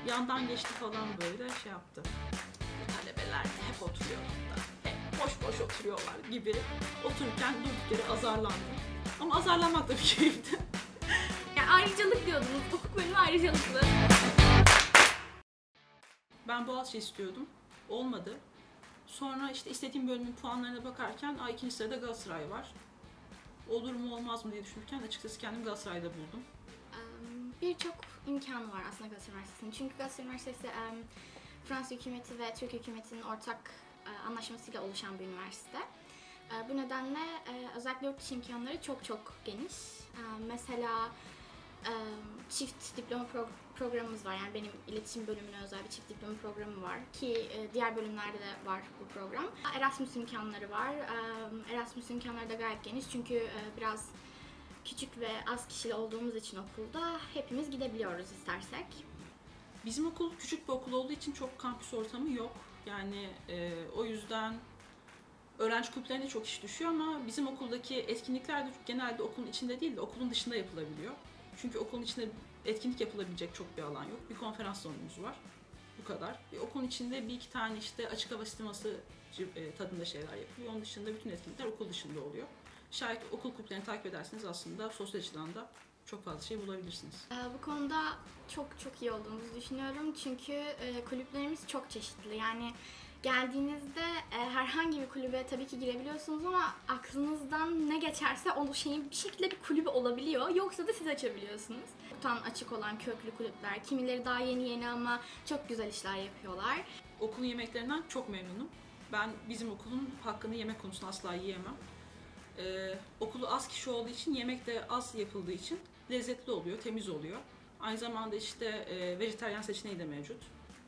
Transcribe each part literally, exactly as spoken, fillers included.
Yandan geçti falan böyle şey yaptı. Bu talebeler hep oturuyor da, hep boş boş oturuyorlar gibi. Otururken durduk yere azarlandım. Ama azarlanmak da bir keyifti. Yani ayrıcalık diyordunuz, hukuk bölümü ayrıcalıklı. Ben Boğaziçi istiyordum. Olmadı. Sonra işte istediğim bölümün puanlarına bakarken Aa, ikinci sırada Galatasaray var. Olur mu olmaz mı diye düşünürken açıkçası kendimi Galatasaray'da buldum. Birçok imkanı var aslında Galatasaray Üniversitesi'nin. Çünkü Galatasaray Üniversitesi Fransız hükümeti ve Türk hükümetinin ortak anlaşmasıyla oluşan bir üniversite. Bu nedenle özellikle yurt dışı imkanları çok çok geniş. Mesela çift diploma pro programımız var. Yani benim iletişim bölümüne özel bir çift diploma programı var ki diğer bölümlerde de var bu program. Erasmus imkanları var. Erasmus imkanları da gayet geniş çünkü biraz küçük ve az kişili olduğumuz için okulda hepimiz gidebiliyoruz istersek. Bizim okul küçük bir okul olduğu için çok kampüs ortamı yok. Yani e, o yüzden öğrenci kulüplerine çok iş düşüyor ama bizim okuldaki etkinlikler de genelde okulun içinde değil de okulun dışında yapılabiliyor. Çünkü okulun içinde etkinlik yapılabilecek çok bir alan yok. Bir konferans salonumuz var. Bu kadar. Bir okulun içinde bir iki tane işte açık hava sineması tadında şeyler yapılıyor. Onun dışında bütün etkinlikler okul dışında oluyor. Şayet okul kulüplerini takip ederseniz aslında sosyal açıdan da çok fazla şey bulabilirsiniz. Bu konuda çok çok iyi olduğumuzu düşünüyorum. Çünkü kulüplerimiz çok çeşitli. Yani geldiğinizde herhangi bir kulübe tabii ki girebiliyorsunuz ama aklınızdan ne geçerse o şeyin bir şekilde bir kulübü olabiliyor. Yoksa da siz açabiliyorsunuz. Çoktan açık olan köklü kulüpler, kimileri daha yeni yeni ama çok güzel işler yapıyorlar. Okulun yemeklerinden çok memnunum. Ben bizim okulun hakkını yemek konusunda asla yiyemem. Ee, okulu az kişi olduğu için, yemek de az yapıldığı için lezzetli oluyor, temiz oluyor. Aynı zamanda işte e, vejetaryen seçeneği de mevcut.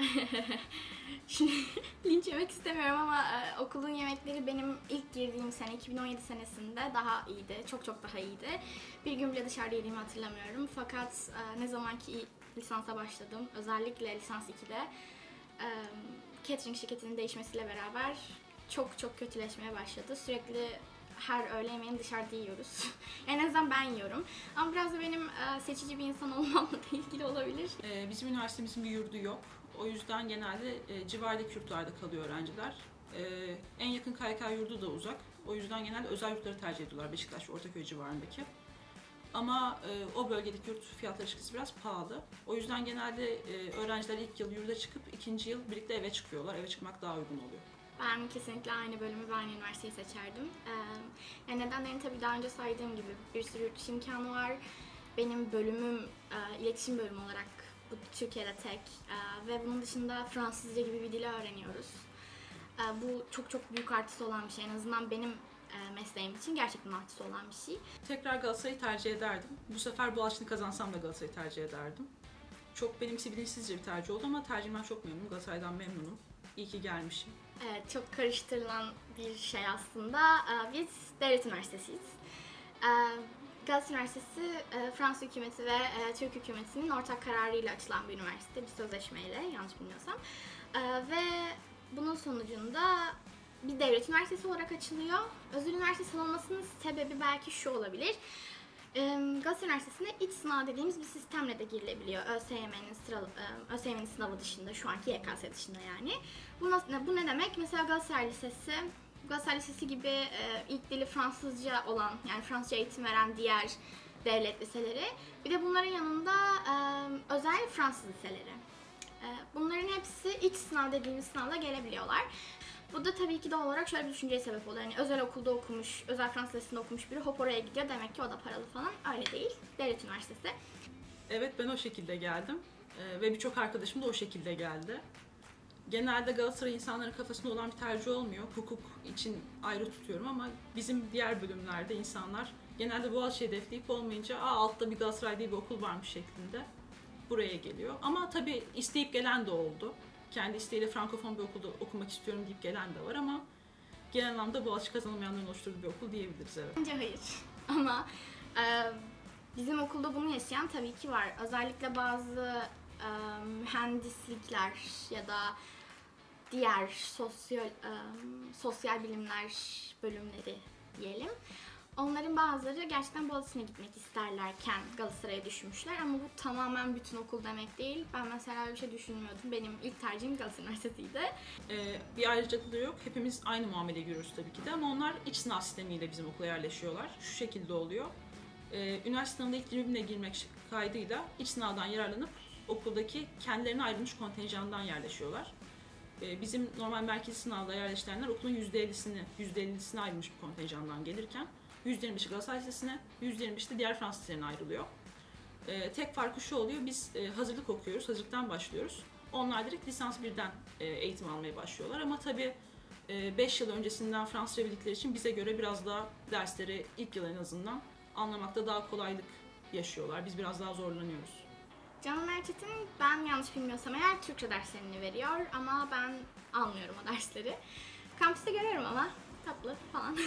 Şimdi linç yemek istemiyorum ama e, okulun yemekleri benim ilk girdiğim sene iki bin on yedi senesinde daha iyiydi. Çok çok daha iyiydi. Bir gün bile dışarıda yediğimi hatırlamıyorum. Fakat e, ne zamanki lisansa başladım, özellikle lisans ikide e, catering şirketinin değişmesiyle beraber çok çok kötüleşmeye başladı. Sürekli her öğle yemeğini dışarıda yiyoruz. En azından ben yiyorum. Ama biraz da benim e, seçici bir insan olmamla da ilgili olabilir. Ee, bizim üniversitemizin bir yurdu yok. O yüzden genelde e, civardaki yurtlarda kalıyor öğrenciler. E, en yakın K Y K yurdu da uzak. O yüzden genelde özel yurtları tercih ediyorlar Beşiktaş, Ortaköy civarındaki. Ama e, o bölgedeki yurt fiyatları açıkçası biraz pahalı. O yüzden genelde e, öğrenciler ilk yıl yurda çıkıp ikinci yıl birlikte eve çıkıyorlar. Eve çıkmak daha uygun oluyor. Ben kesinlikle aynı bölümü ve aynı üniversiteyi seçerdim. Ee, yani nedenlerini tabii daha önce saydığım gibi bir sürü yurt dışı imkanı var. Benim bölümüm e, iletişim bölümü olarak bu Türkiye'de tek e, ve bunun dışında Fransızca gibi bir dili öğreniyoruz. E, bu çok çok büyük artısı olan bir şey. En azından benim e, mesleğim için gerçekten artısı olan bir şey. Tekrar Galatasaray'ı tercih ederdim. Bu sefer Boğaziçi'ni kazansam da Galatasaray'ı tercih ederdim. Çok benimkisi bilinçsizce bir tercih oldu ama tercihimden çok memnunum. Galatasaray'dan memnunum. İyi ki gelmişim. Evet, çok karıştırılan bir şey aslında. Biz devlet üniversitesiyiz. Galatasaray Üniversitesi, Fransız hükümeti ve Türk hükümetinin ortak kararıyla açılan bir üniversite, bir sözleşmeyle yanlış bilmiyorsam. Ve bunun sonucunda bir devlet üniversitesi olarak açılıyor. Özel üniversitesi olmasının sebebi belki şu olabilir. Galatasaray Üniversitesi'ne iç sınav dediğimiz bir sistemle de girilebiliyor. ÖSYM'nin sıra, ÖSYM'nin sınavı dışında, şu anki Y K S dışında yani. Bu, bu ne demek? Mesela Galatasaray Lisesi, Galatasaray Lisesi gibi ilk dili Fransızca olan, yani Fransızca eğitim veren diğer devlet liseleri. Bir de bunların yanında özel Fransız liseleri. Bunların hepsi iç sınav dediğimiz sınavla gelebiliyorlar. Bu da tabii ki doğal olarak şöyle bir düşünceye sebep oluyor. Yani özel okulda okumuş, özel Fransız lisesinde okumuş biri hop oraya gidiyor. Demek ki o da paralı falan. Öyle değil. Devlet üniversitesi. Evet, ben o şekilde geldim. Ee, ve birçok arkadaşım da o şekilde geldi. Genelde Galatasaray insanların kafasında olan bir tercih olmuyor. Hukuk için ayrı tutuyorum ama bizim diğer bölümlerde insanlar genelde Boğaziçi hedefleyip olmayınca Aa, altta bir Galatasaray diye bir okul varmış şeklinde buraya geliyor. Ama tabii isteyip gelen de oldu. Kendi isteğiyle Frankofon bir okulda okumak istiyorum deyip gelen de var ama genel anlamda Boğaziçi kazanılmayanların oluşturduğu bir okul diyebiliriz, evet. Bence hayır. Ama e, bizim okulda bunu yaşayan tabii ki var. Özellikle bazı e, mühendislikler ya da diğer sosyal, e, sosyal bilimler bölümleri diyelim. Onların bazıları gerçekten Boğaziçi'ne gitmek isterlerken Galatasaray'a düşmüşler ama bu tamamen bütün okul demek değil. Ben mesela öyle bir şey düşünmüyordum. Benim ilk tercihim Galatasaray Üniversitesi'ydi. Ee, bir ayrıcalıkları yok. Hepimiz aynı muamele görüyoruz tabii ki de ama onlar iç sınav sistemiyle bizim okula yerleşiyorlar. Şu şekilde oluyor. Ee, üniversite sınavında ilk yirmi bine girmek kaydıyla iç sınavdan yararlanıp okuldaki kendilerine ayrılmış kontenjandan yerleşiyorlar. Ee, bizim normal merkezi sınavda yerleştirenler okulun yüzde ellisini, yüzde ellisine ayrılmış bir kontenjandan gelirken yüzde yirmi beşi Galatasaray Lisesi'ne, yüzde yirmi beşi de diğer Fransız liselerine ayrılıyor. Ee, tek farkı şu oluyor, biz e, hazırlık okuyoruz, hazırlıktan başlıyoruz. Onlar direkt lisans birden e, eğitim almaya başlıyorlar ama tabii beş yıl öncesinden Fransızca bildikleri için bize göre biraz daha dersleri ilk yıl en azından anlamakta daha kolaylık yaşıyorlar. Biz biraz daha zorlanıyoruz. Canan Erçetin, ben yanlış bilmiyorsam eğer Türkçe derslerini veriyor ama ben almıyorum o dersleri. Kampüste görüyorum ama tatlı falan.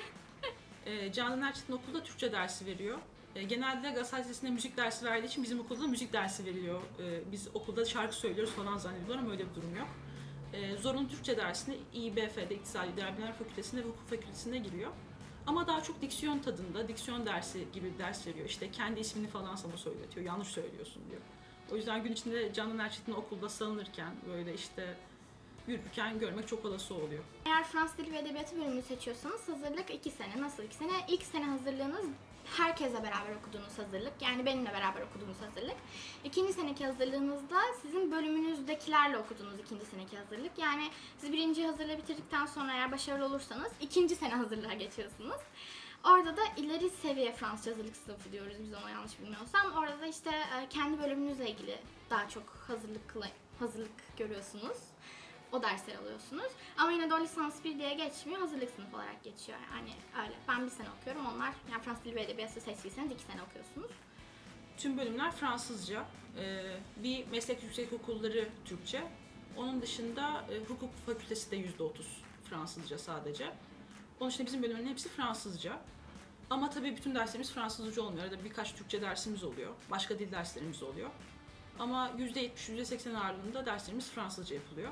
e, Canan Erçetin okulda Türkçe dersi veriyor. E, genelde Galatasaray Lisesi'nde müzik dersi verdiği için bizim okulda müzik dersi veriliyor. E, biz okulda şarkı söylüyoruz falan zannediyorlar ama öyle bir durum yok. E, zorunlu Türkçe dersine İ B F'de, İktisadi İdari Bilimler Fakültesi'nde ve Hukuk Fakültesi'ne giriyor. Ama daha çok diksiyon tadında, diksiyon dersi gibi bir ders veriyor. İşte kendi ismini falan sana söyletiyor, yanlış söylüyorsun diyor. O yüzden gün içinde Canan Erçetin'i okulda salınırken, böyle işte yürürken görmek çok olası oluyor. Eğer Fransız Dili ve Edebiyatı bölümünü seçiyorsanız hazırlık iki sene. Nasıl iki sene? İlk sene hazırlığınız herkesle beraber okuduğunuz hazırlık. Yani benimle beraber okuduğumuz hazırlık. İkinci seneki hazırlığınızda sizin bölümünüzdekilerle okuduğunuz ikinci seneki hazırlık. Yani siz birinci hazırlığı bitirdikten sonra eğer başarılı olursanız ikinci sene hazırlığa geçiyorsunuz. Orada da ileri seviye Fransızca hazırlık sınıfı diyoruz biz ona yanlış bilmiyorsam. Orada da işte kendi bölümünüzle ilgili daha çok hazırlıklı hazırlık görüyorsunuz. O dersleri alıyorsunuz. Ama yine de o lisans bir diye geçmiyor, hazırlık sınıfı olarak geçiyor. Yani öyle. Ben bir sene okuyorum, onlar yani Fransız Dili ve Edebiyatı seçtiyseniz iki sene okuyorsunuz. Tüm bölümler Fransızca. Ee, bir meslek yüksekokulları Türkçe. Onun dışında e, hukuk fakültesi de yüzde otuz Fransızca sadece. Onun dışında bizim bölümlerin hepsi Fransızca. Ama tabii bütün derslerimiz Fransızca olmuyor. Arada birkaç Türkçe dersimiz oluyor. Başka dil derslerimiz oluyor. Ama yüzde yetmiş yüzde seksen ağırlığında derslerimiz Fransızca yapılıyor.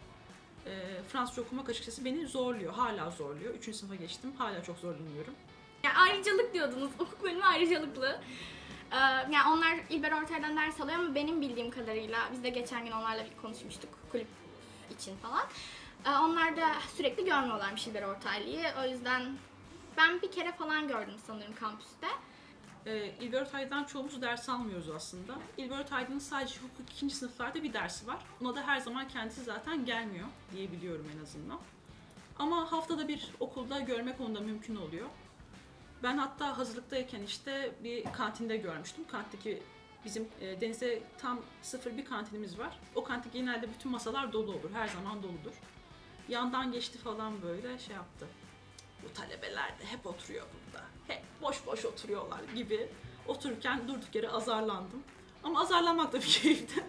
E, Fransızca okumak açıkçası beni zorluyor. Hala zorluyor. Üçüncü sınıfa geçtim. Hala çok zorlanıyorum. Yani ayrıcalık diyordunuz. Hukuk bölümü ayrıcalıklı. Ee, yani onlar İlber Ortaylı'dan ders alıyor ama benim bildiğim kadarıyla biz de geçen gün onlarla bir konuşmuştuk kulüp için falan. Ee, onlar da sürekli görmüyorlarmış İlber Ortaylı'yı. O yüzden ben bir kere falan gördüm sanırım kampüste. Ee, İlber Ortaylı'dan çoğumuz ders almıyoruz aslında. İlber Ortaylı'nın sadece hukuk ikinci sınıflarda bir dersi var. Ona da her zaman kendisi zaten gelmiyor diyebiliyorum en azından. Ama haftada bir okulda görmek onda mümkün oluyor. Ben hatta hazırlıktayken işte bir kantinde görmüştüm. Kantteki bizim e, denize tam sıfır bir kantinimiz var. O kantin genelde bütün masalar dolu olur. Her zaman doludur. Yandan geçti falan böyle şey yaptı. Bu talebeler de hep oturuyor burada. Hep boş boş oturuyorlar gibi. Otururken durduk yere azarlandım. Ama azarlanmak da bir keyifti.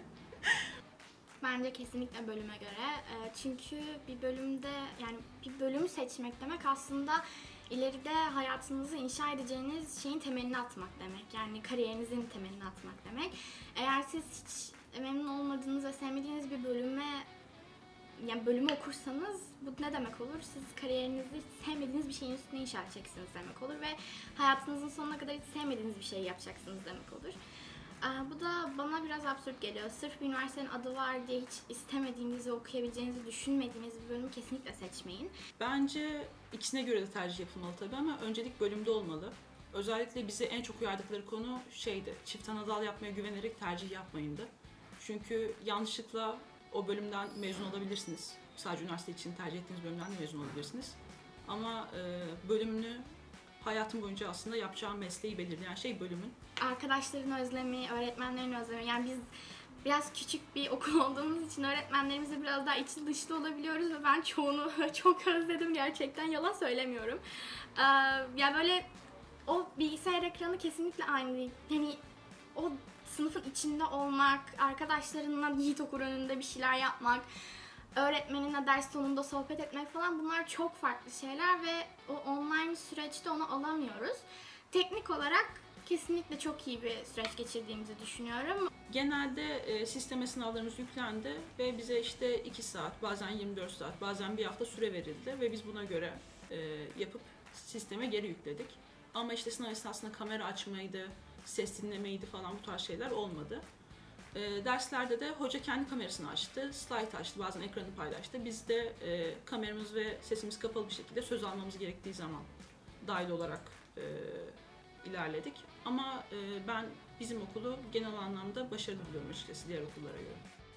Bence kesinlikle bölüme göre. Çünkü bir bölümde yani bir bölümü seçmek demek aslında ileride hayatınızı inşa edeceğiniz şeyin temelini atmak demek. Yani kariyerinizin temelini atmak demek. Eğer siz hiç memnun olmadığınız ve sevmediğiniz bir bölüme yani bölümü okursanız bu ne demek olur? Siz kariyerinizi hiç sevmediğiniz bir şeyin üstüne inşa edeceksiniz demek olur ve hayatınızın sonuna kadar hiç sevmediğiniz bir şey yapacaksınız demek olur. Ee, bu da bana biraz absürt geliyor. Sırf bir üniversitenin adı var diye hiç istemediğinizi, okuyabileceğinizi düşünmediğiniz bir bölümü kesinlikle seçmeyin. Bence ikisine göre de tercih yapılmalı tabii ama öncelik bölümde olmalı. Özellikle bizi en çok uyardıkları konu şeydi, çift anadal yapmaya güvenerek tercih yapmayındı. Çünkü yanlışlıkla o bölümden mezun olabilirsiniz. Sadece üniversite için tercih ettiğiniz bölümden de mezun olabilirsiniz. Ama e, bölümünü hayatım boyunca aslında yapacağım mesleği belirleyen şey bölümün. Arkadaşların özlemi, öğretmenlerin özlemi. Yani biz biraz küçük bir okul olduğumuz için öğretmenlerimizle biraz daha içli dışlı olabiliyoruz ve ben çoğunu çok özledim gerçekten. Yalan söylemiyorum. Ee, yani böyle o bilgisayar ekranı kesinlikle aynı değil. Yani o sınıfın içinde olmak, arkadaşlarınla yiğit okur önünde bir şeyler yapmak, öğretmeninle ders sonunda sohbet etmek falan bunlar çok farklı şeyler ve o online süreçte onu alamıyoruz. Teknik olarak kesinlikle çok iyi bir süreç geçirdiğimizi düşünüyorum. Genelde e, sisteme sınavlarımız yüklendi ve bize işte iki saat, bazen yirmi dört saat, bazen bir hafta süre verildi ve biz buna göre e, yapıp sisteme geri yükledik. Ama işte sınav esnasında kamera açmaydı, ses dinlemeydi falan, bu tarz şeyler olmadı. E, derslerde de hoca kendi kamerasını açtı, slide açtı, bazen ekranı paylaştı. Biz de e, kameramız ve sesimiz kapalı bir şekilde söz almamız gerektiği zaman dahil olarak e, ilerledik. Ama e, ben bizim okulu genel anlamda başarılı buluyorum açıkçası diğer okullara göre.